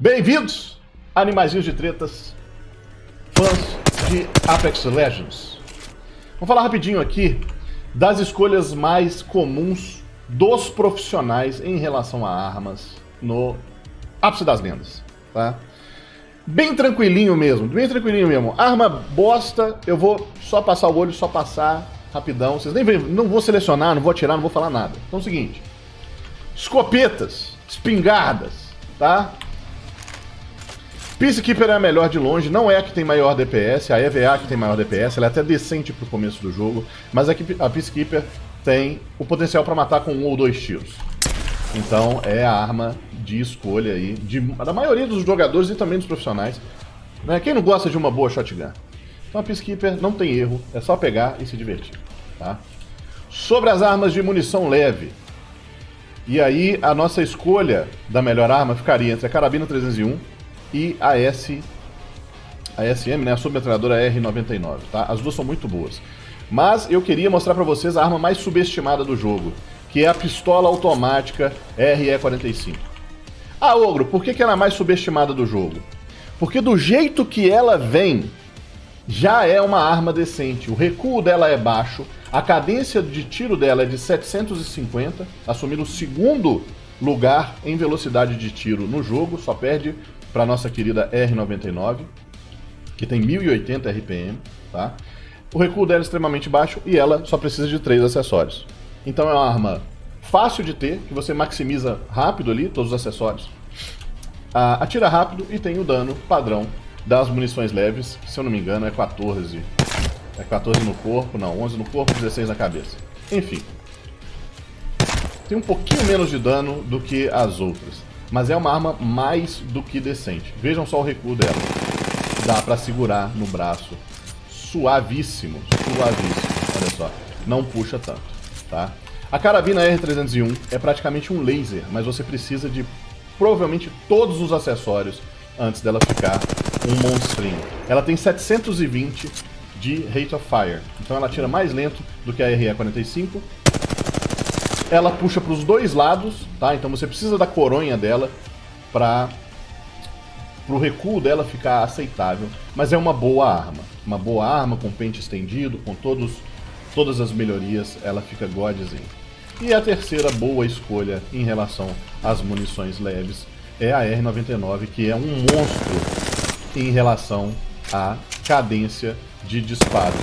Bem-vindos, animaizinhos de tretas, fãs de Apex Legends. Vamos falar rapidinho aqui das escolhas mais comuns dos profissionais em relação a armas no ápice das lendas, tá? Bem tranquilinho mesmo, bem tranquilinho mesmo. Arma bosta, eu vou só passar o olho, só passar rapidão. Vocês nem não vou selecionar, não vou atirar, não vou falar nada. Então é o seguinte: escopetas, espingardas, tá? Peacekeeper é a melhor de longe, não é a que tem maior DPS, a EVA é a que tem maior DPS, ela é até decente pro começo do jogo, mas a Peacekeeper tem o potencial para matar com 1 ou 2 tiros. Então é a arma de escolha aí da maioria dos jogadores e também dos profissionais, né? Quem não gosta de uma boa shotgun? Então a Peacekeeper não tem erro, é só pegar e se divertir, tá? Sobre as armas de munição leve, e aí a nossa escolha da melhor arma ficaria entre a Carabina 301 e a SM, né, a submetralhadora R99, tá? As duas são muito boas. Mas eu queria mostrar pra vocês a arma mais subestimada do jogo, que é a pistola automática RE45. Ah, Ogro, por que ela é a mais subestimada do jogo? Porque do jeito que ela vem, já é uma arma decente. O recuo dela é baixo, a cadência de tiro dela é de 750, assumindo o segundo lugar em velocidade de tiro no jogo, só perde para nossa querida R99, que tem 1080 RPM, tá? O recuo dela é extremamente baixo e ela só precisa de 3 acessórios. Então é uma arma fácil de ter, que você maximiza rápido ali, todos os acessórios. Atira rápido e tem o dano padrão das munições leves, que se eu não me engano é 14. É 14 no corpo, não, 11 no corpo, 16 na cabeça. Enfim. Tem um pouquinho menos de dano do que as outras, mas é uma arma mais do que decente. Vejam só o recuo dela. Dá pra segurar no braço. Suavíssimo, suavíssimo. Olha só, não puxa tanto, tá? A Carabina R301 é praticamente um laser, mas você precisa de provavelmente todos os acessórios antes dela ficar um monstrinho. Ela tem 720 de rate of fire, então ela atira mais lento do que a RE45. Ela puxa para os dois lados, tá? Então você precisa da coronha dela para o recuo dela ficar aceitável, mas é uma boa arma. Uma boa arma com pente estendido, com todas as melhorias, ela fica godzinho. E a terceira boa escolha em relação às munições leves é a R99, que é um monstro em relação à cadência de disparos.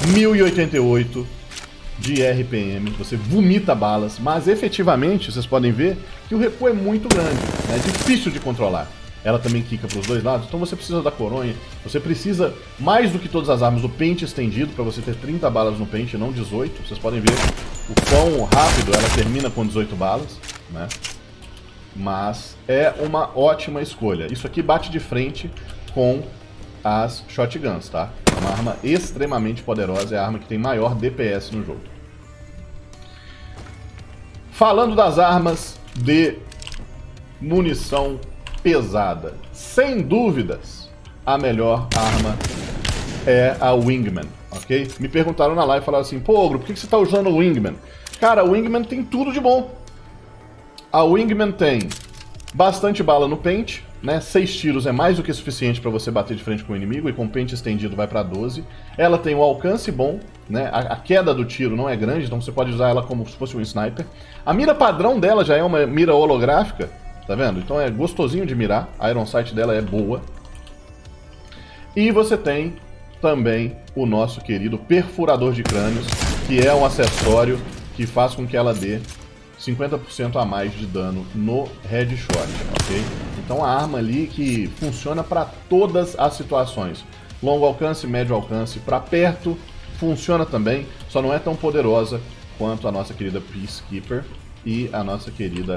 1088 de RPM, você vomita balas, mas efetivamente vocês podem ver que o recuo é muito grande, né? É difícil de controlar. Ela também quica para os dois lados, então você precisa da coronha, você precisa, mais do que todas as armas, do pente estendido, para você ter 30 balas no pente e não 18. Vocês podem ver o quão rápido ela termina com 18 balas, né? Mas é uma ótima escolha. Isso aqui bate de frente com as shotguns, tá? É uma arma extremamente poderosa, é a arma que tem maior DPS no jogo. Falando das armas de munição pesada, sem dúvidas, a melhor arma é a Wingman, ok? Me perguntaram na live e falaram assim: pô, Ogro, por que você está usando o Wingman? Cara, o Wingman tem tudo de bom. A Wingman tem bastante bala no pente, né? 6 tiros é mais do que suficiente para você bater de frente com o inimigo, e com pente estendido vai para 12. Ela tem um alcance bom, né? A queda do tiro não é grande, então você pode usar ela como se fosse um sniper. A mira padrão dela já é uma mira holográfica, tá vendo? Então é gostosinho de mirar, a Iron Sight dela é boa. E você tem também o nosso querido perfurador de crânios, que é um acessório que faz com que ela dê 50% a mais de dano no headshot, ok? Então a arma ali que funciona para todas as situações. Longo alcance, médio alcance, para perto funciona também, só não é tão poderosa quanto a nossa querida Peacekeeper e a nossa querida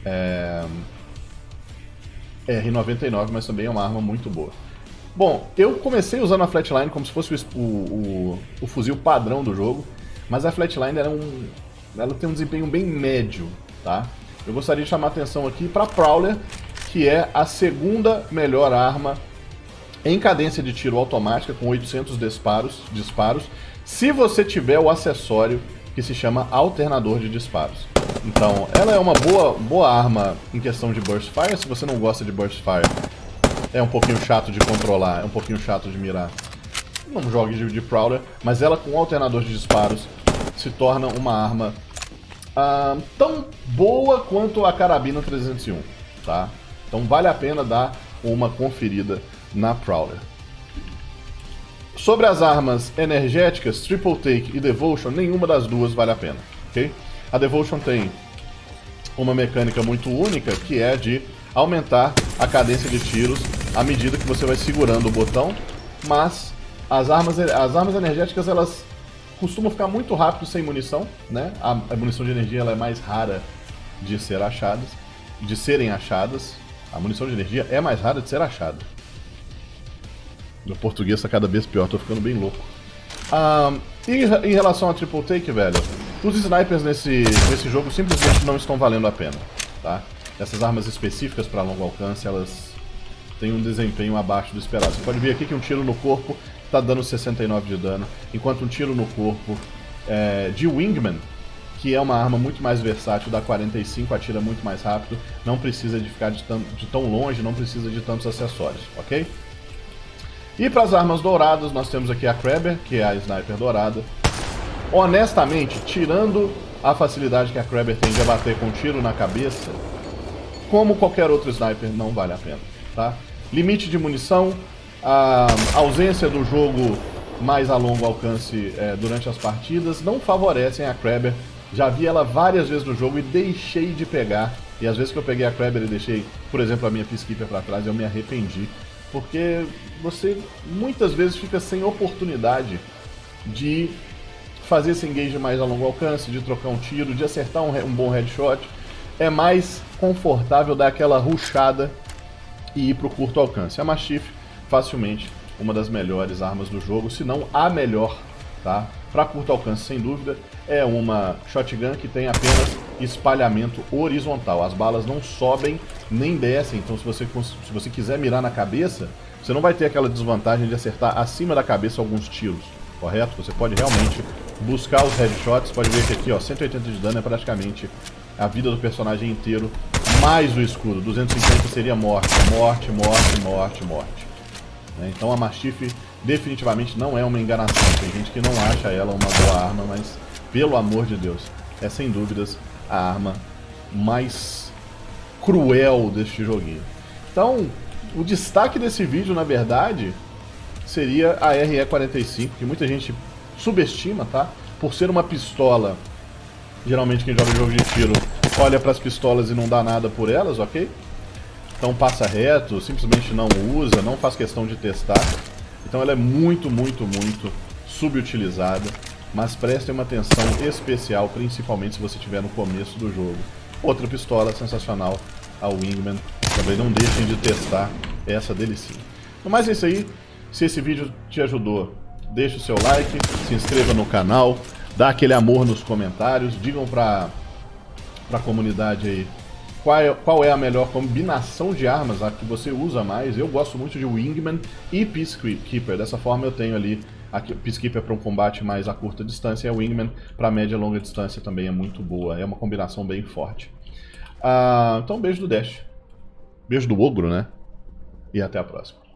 R99, mas também é uma arma muito boa. Bom, eu comecei usando a Flatline como se fosse o fuzil padrão do jogo, mas a Flatline ela tem um desempenho bem médio, tá? Eu gostaria de chamar a atenção aqui para a Prowler, que é a segunda melhor arma em cadência de tiro automática, com 800 disparos, se você tiver o acessório que se chama alternador de disparos. Então, ela é uma boa arma em questão de Burst Fire. Se você não gosta de Burst Fire, é um pouquinho chato de controlar, é um pouquinho chato de mirar. Não jogue de Prowler, mas ela com alternador de disparos se torna uma arma tão boa quanto a carabina 301, tá? Então vale a pena dar uma conferida na Prowler. Sobre as armas energéticas, Triple Take e Devotion, nenhuma das duas vale a pena, ok? A Devotion tem uma mecânica muito única, que é de aumentar a cadência de tiros à medida que você vai segurando o botão, mas as armas energéticas, elas costumam ficar muito rápido sem munição, né? A munição de energia ela é mais rara de serem achadas. A munição de energia é mais rara de ser achada. Meu português tá cada vez pior, tô ficando bem louco. E em relação a Triple Take, velho, os snipers nesse jogo simplesmente não estão valendo a pena, tá? Essas armas específicas para longo alcance, elas têm um desempenho abaixo do esperado. Você pode ver aqui que um tiro no corpo tá dando 69 de dano, enquanto um tiro no corpo de Wingman, que é uma arma muito mais versátil, dá 45, atira muito mais rápido, não precisa de ficar de tão longe, não precisa de tantos acessórios, ok? E para as armas douradas, nós temos aqui a Kraber, que é a sniper dourada. Honestamente, tirando a facilidade que a Kraber tem de abater com um tiro na cabeça, como qualquer outro sniper, não vale a pena, tá? Limite de munição, a ausência do jogo mais a longo alcance durante as partidas não favorecem a Kraber. Já vi ela várias vezes no jogo e deixei de pegar. E às vezes que eu peguei a Kraber e deixei, por exemplo, a minha Peacekeeper para trás, eu me arrependi. Porque você muitas vezes fica sem oportunidade de fazer esse engage mais a longo alcance, de trocar um tiro, de acertar um bom headshot. É mais confortável dar aquela rushada e ir para o curto alcance. A Mastiff, facilmente uma das melhores armas do jogo, se não a melhor, tá? Para curto alcance, sem dúvida, é uma shotgun que tem apenas espalhamento horizontal. As balas não sobem nem descem, então se você quiser mirar na cabeça, você não vai ter aquela desvantagem de acertar acima da cabeça alguns tiros, correto? Você pode realmente buscar os headshots, pode ver que aqui, ó, 180 de dano é praticamente a vida do personagem inteiro, mais o escudo. 250 seria morte, morte, morte, morte, morte. Então a Mastiff definitivamente não é uma enganação. Tem gente que não acha ela uma boa arma, mas pelo amor de Deus, é sem dúvidas a arma mais cruel deste joguinho. Então, o destaque desse vídeo, na verdade, seria a RE45, que muita gente subestima, tá? Por ser uma pistola, geralmente quem joga jogo de tiro olha para as pistolas e não dá nada por elas, ok? Então passa reto, simplesmente não usa, não faz questão de testar. Então ela é muito, muito, muito subutilizada, mas prestem uma atenção especial, principalmente se você estiver no começo do jogo. Outra pistola sensacional, a Wingman. Também não deixem de testar essa delicinha. No mais é isso aí. Se esse vídeo te ajudou, deixe o seu like, se inscreva no canal, dá aquele amor nos comentários, digam pra comunidade aí qual é a melhor combinação de armas a que você usa mais. Eu gosto muito de Wingman e Peacekeeper. Dessa forma eu tenho ali a Peacekeeper para um combate mais a curta distância e a Wingman para média e longa distância também é muito boa. É uma combinação bem forte. Então beijo do Dash. Beijo do Ogro, né? E até a próxima.